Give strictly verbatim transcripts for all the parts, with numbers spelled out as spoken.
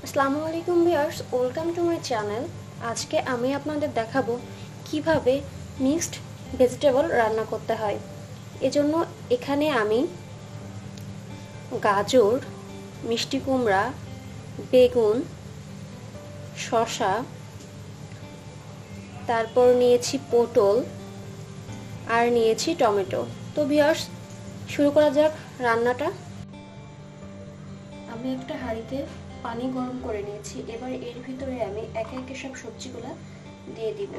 আসসালামু আলাইকুম viewers, welcome to my channel. আজকে আমি আপনাদের দেখাবো কিভাবে মিক্সড ভেজিটেবল রান্না করতে হয়। এজন্য এখানে আমি গাজর, মিষ্টি কুমড়া, বেগুন, শসা, তারপর নিয়েছি পটল আর নিয়েছি টমেটো। তো ভিউয়ার্স, শুরু করা যাক রান্নাটা। আমি একটা হাঁড়িতে পানি গরম করে নিয়েছি। এবার এর ভিতরে আমি একে একে সব সবজিগুলো দিয়ে দিব।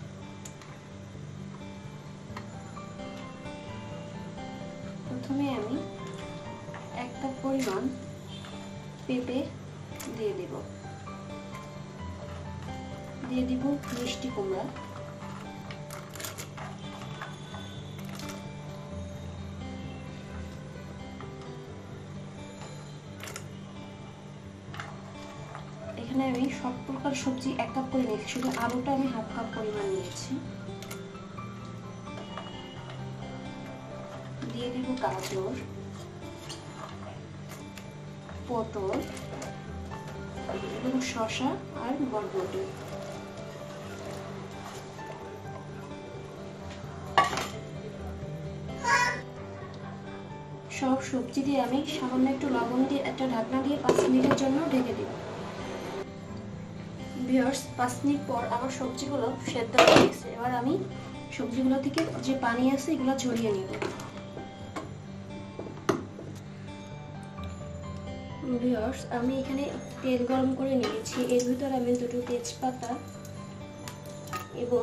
প্রথমে আমি এক কাপ পরিমাণ পেঁপে দিয়ে দিব, দিয়ে দিব মিষ্টি কুমড়া, এখানে আমি সব প্রকার সবজি এক কাপ করে নিয়েছি, শুধু আলুটা আমি হাফ কাপ পরিমাণ নিয়েছি। দিয়ে দিব গাজর, পটল এবং শসা আর বরবটি। সব সবজি দিয়ে আমি সামান্য একটু লবণ দিয়ে একটা ঢাকনা দিয়ে পাঁচ মিনিটের জন্য ঢেকে দিব। ভিউয়ার্স, পাঁচ মিনিট পর আমার সবজিগুলো সেদ্ধ হয়ে গেছে। এবার আমি সবজিগুলো থেকে যে পানি আছে এগুলো ঝরিয়ে নিব। ভিউয়ার্স, আমি এখানে তেল গরম করে নিয়েছি। এর ভিতরে আমি দুটো তেজপাতা এবং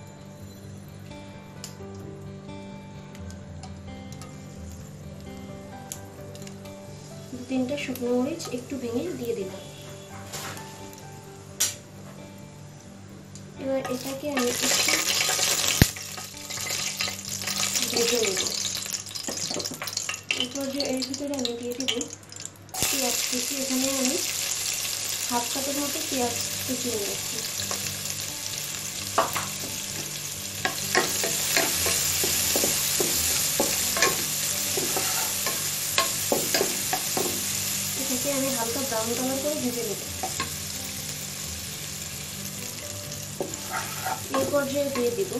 তিনটা শুকনো মরিচ একটু ভেঙে দিয়ে দিলাম। এবার এটাকে আমি একটু ভেজে নেব। এরপর যে এর ভিতরে আমি দিয়ে দিব পেঁয়াজ কুচি। এখানে আমি হাফ কাপের মতো পেঁয়াজ কুচি নিয়েছি। এটাকে আমি হালকা ব্রাউন কালার করে ভেজে নেব। এই পর্যায়ে দিয়ে দিব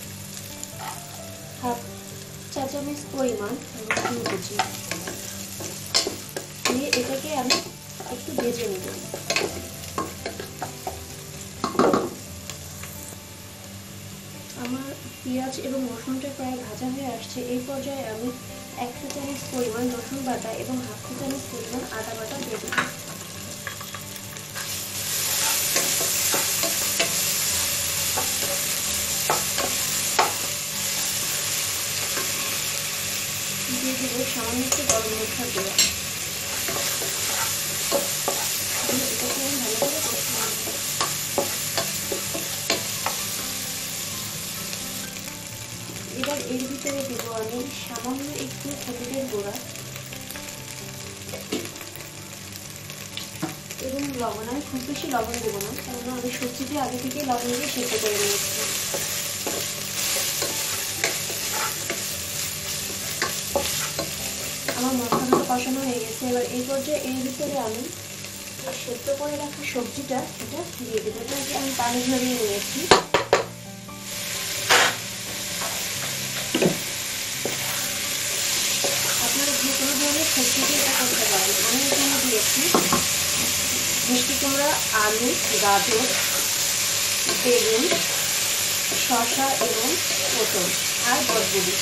হাফ চা চামচ পরিমাণ রসুন কুচি, দিয়ে এটাকে আমি একটু ভেজে নেব। আমার পেঁয়াজ এবং রসুনটা প্রায় ভাজা হয়ে আসছে। এই পর্যায়ে আমি এক চা চামচ পরিমাণ রসুন বাটা এবং হাফ চা চামচ পরিমাণ আদা বাটা দিয়ে দেব। দিয়ে দেবো সামান্য একটু গরম মশলা দেওয়া। এটাকে আমি ভালো করে কষিয়ে নেব। এবার এর ভিতরে দেবো আমি সামান্য একটু হলুদের গুঁড়া এবং লবণ। আমি খুব বেশি লবণ দেবো না, কারণ আমি সবজিতে আগে থেকে লবণ দিয়ে সেদ্ধ করে নিয়েছি। আমার মশলাটা কষানো হয়ে গেছে। এবার এই পর্যায়ে এর ভিতরে আমি সেদ্ধ করে রাখা সবজিটা এটা দিয়ে দেবো। এটাকে আমি পানি ঝরিয়ে নিয়েছি। আপনারা যে কোনো ধরনের সবজিতে এটা করতে পারেন। আমি এখানে দিয়েছি মিষ্টি কুমড়া, আলু, গাজর, বেগুন, শসা এবং পটল আর বরবটি।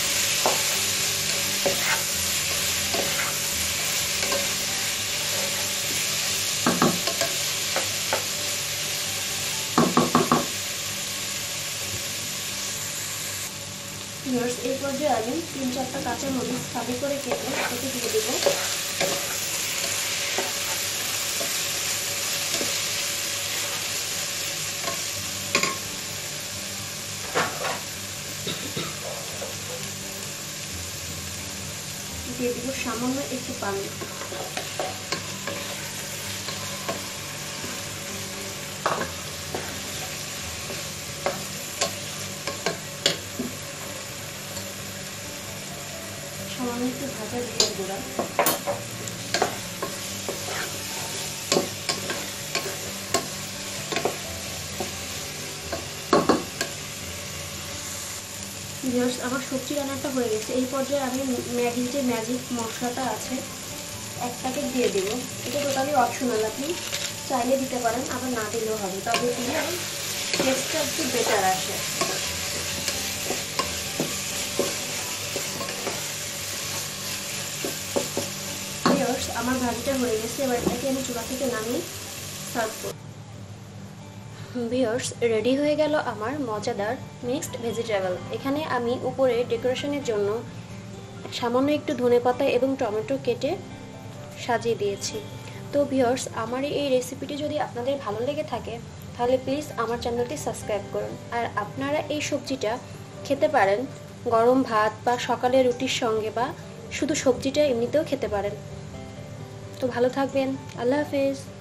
এই পর্যায়ে আমি তিন চারটা কাঁচা মরিচ ফালি করে কেটে এতে দিয়ে দেব। দিয়ে দেব সামান্য একটু পানি। সামান্য একটু ভাজা জিরার গুঁড়া, ভিউয়ার্স, আমার সবজি রান্নাটা হয়ে গেছে। এই পর্যায়ে আমি ম্যাগির যে ম্যাজিক মশলাটা আছে এক প্যাকেট দিয়ে দেব। এটা টোটালি অপশনাল, আপনি চাইলে দিতে পারেন, আবার না দিলেও হবে, তবে দিলে আবার টেস্টটা একটু বেটার আসে। ভিউয়ার্স, আমার ভাজিটা হয়ে গেছে। এবার এটাকে আমি চুলা থেকে নামিয়ে সার্ভ করব। ভিউয়ার্স, রেডি হয়ে গেল আমার মজাদার মিক্সড ভেজিটেবল। এখানে আমি উপরে ডেকোরেশনের জন্য সামান্য একটু ধনেপাতা এবং টমেটো কেটে সাজিয়ে দিয়েছি। তো ভিউয়ার্স, আমার এই রেসিপিটি যদি আপনাদের ভালো লেগে থাকে তাহলে প্লিজ আমার চ্যানেলটি সাবস্ক্রাইব করুন। আর আপনারা এই সবজিটা খেতে পারেন গরম ভাত বা সকালে রুটির সঙ্গে, বা শুধু সবজিটা এমনিতেও খেতে পারেন। তো ভালো থাকবেন, আল্লাহ হাফেজ।